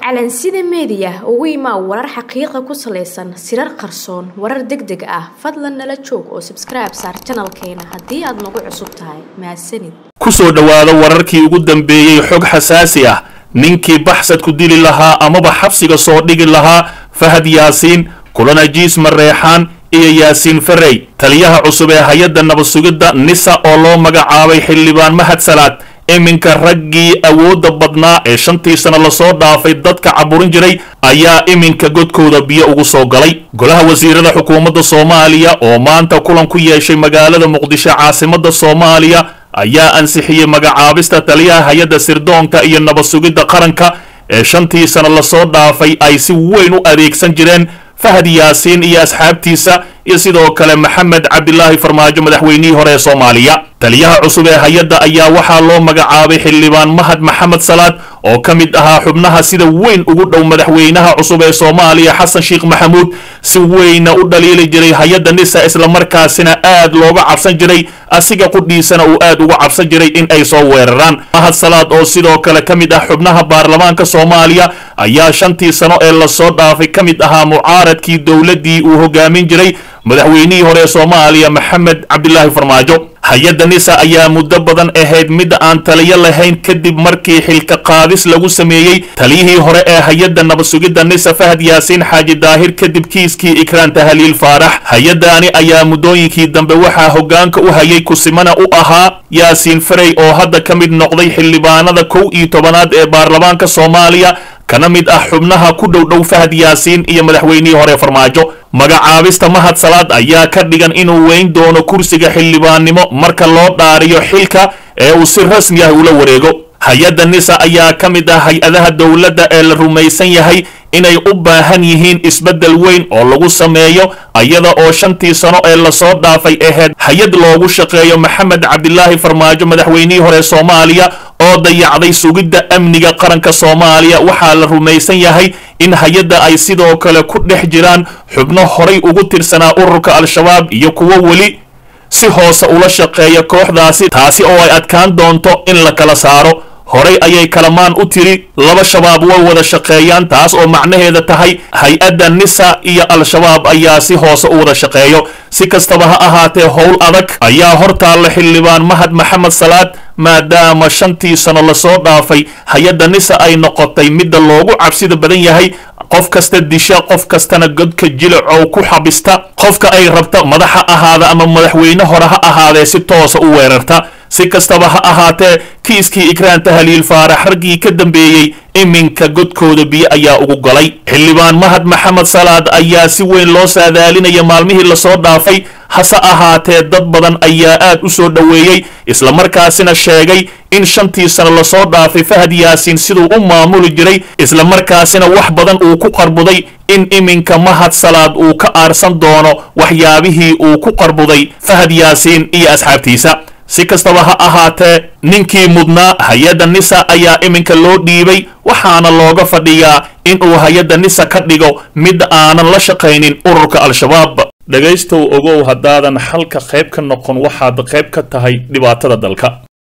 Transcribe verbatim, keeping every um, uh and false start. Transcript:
calansida media ugu imaa warar xaqiiqo ku saleysan sirar qarsoon warar degdeg ah fadlan nala joog oo subscribe saar channelkeena hadii aad nagu cusub tahay maasanid ku soo dhawaada wararkii ugu dambeeyay xog xasaasi ah ninkii baxsad ku dili lahaa ama ba xabsiga soo dhigi lahaa Fahad Yaasiin kulana jiis mareexaan iyo Yaasiin Farey taliyaha cusub ee hay'adda nabad sugidda nisa oo loo magacaabay xildhibaan Mahad Salaad iminka raggii awooda badnaa ee shantii sano la soo dhaafay dadka caburin jiray ayaa iminka godkooda biyo ugu soo galay golaha wasiirada xukuumadda Soomaaliya oo maanta kulan ku yeeshay magaalada Muqdisho caasimadda Soomaaliya ayaa ansixiyay magacaabista taliyaha hay'adda sirdoonka iyo nabad sugidda qaranka ee shantii sano la soo dhaafay ay si weyn u adeegsan jireen Fahad Yaasiin iyo asxaabtiisa iyo sidoo kale Maxamed Cabdilaahi Farmaajo madaxweynihii hore ee Soomaaliya taliyaha cusub ee hay'adda ayaa waxaa loo magacaabay xildhibaan Mahad Maxamed Salaad oo ka mid ahaa xubnaha sida weyn ugu dhow madaxweynaha cusub ee Soomaaliya Xasan Sheekh Maxamuud si weyn u dhaliili jiray hay'adda nisa isla markaasina aad looga cabsan jiray asiga qudhiisana uu aad uga cabsan jiray in ay soo weeraraan Mahad Salaad oo sidoo kale ka mid ah xubnaha baarlamaanka Soomaaliya ayaa shantii sano ee la soo dhaafay ka mid ahaa mucaaradkii dawladii uu hogaamin jiray madaxweynihii hore ee Soomaaliya Maxamed Cabdilaahi Farmaajo hay'adda nisa ayaa muddo badan ahayd mid aan taliyo lahayn kadib markii xilka qaadis lagu sameeyay taliyihii hore ee hay'adda nabad sugidda nisa Fahad Yaasiin Xaaji Daahir kadib kiiskii Ikraan Tahliil Faarax hay'addaani ayaa muddooyinkii dambe waxaa hoggaanka u hayay kusimana u ahaa Yaasiin Farey oo hadda ka mid noqday xildhibaanada kow iyo tobanaad ee baarlamaanka Soomaaliya kana mid ah xubnaha ku dhow dhow Fahad Yaasiin iyo madaxweynihii hore Farmaajo magacaabista Mahad Salaad ayaa ka dhigan inuu weyn doono kursiga xildhibaannimo marka loo dhaariyo xilka ee uu si rasmi ah ula wareego hay'adda nisa ayaa ka mid ah hay'adaha dawladda ee la rumaysan yahay inay u baahan yihiin isbedel weyn oo lagu sameeyo ayada oo shantii sano ee la soo dhaafay ahayd hay'ad loogu shaqeeyo Maxamed Cabdilaahi Farmaajo madaxweynihii hore Soomaaliya oo dayacday sugidda amniga qaranka Soomaaliya waxaa la rumaysan yahay in hay'adda ay sidoo kale ku dhex jiraan xubno horay ugu tirsanaa ururka al-shabaab iyo kuwa wali si hoose ula shaqeeya kooxdaasi taasi oo ay adkaan doonto in la kala saaro horay ayay kalamaan u tiri laba shabaab way wada shaqeeyaan taas oo macnaheeda tahay hay'adda nisa iyo al-shabaab ayaa si hoose u wada shaqeeyo si kastaba ha ahaatee howl adag ayaa hortaalla xildhibaan Mahad Maxamed Salaad maadaama shantii sano la soo dhaafay hay'adda nisa ay noqotay midda loogu cabsida badan yahay qof kasta disha qof kastana godka jilacow ku xabista qofka ay rabta madaxa ahaada ama madaxweyne hore ha ahaadee si toosa u weerarta si kastaba ha ahaatee kiiskii Ikraan Tahliil Faarax raggii ka dambeeyay iminka godkooda biyo ayaa ugu galay xildhibaan Mahad Maxamed Salaad ayaa si weyn loo saadaalinaya maalmihii la soo dhaafay hase ahaatee dad badan ayaa aad u soo dhaweeyay isla markaasina sheegay in shantii sano la soo dhaafay Fahad Yaasiin sidoo u maamuli jiray isla markaasina wax badan uu ku qarbuday in iminka Mahad Salaad uu ka aarsan doono waxyaabihii uu ku qarbuday Fahad Yaasiin iyo asxaabtiisa si kastaba ha ahaatee ninkii mudnaa hay'adda nisa ayaa iminka loo dhiibay waxaana looga fadhiyaa in uu hay'adda nisa ka dhigo mid aanan la shaqaynin ururka al-shabaab dhagaystow ogow haddaadan xalka qayb ka noqon waxaad qayb ka tahay dhibaatada dalka.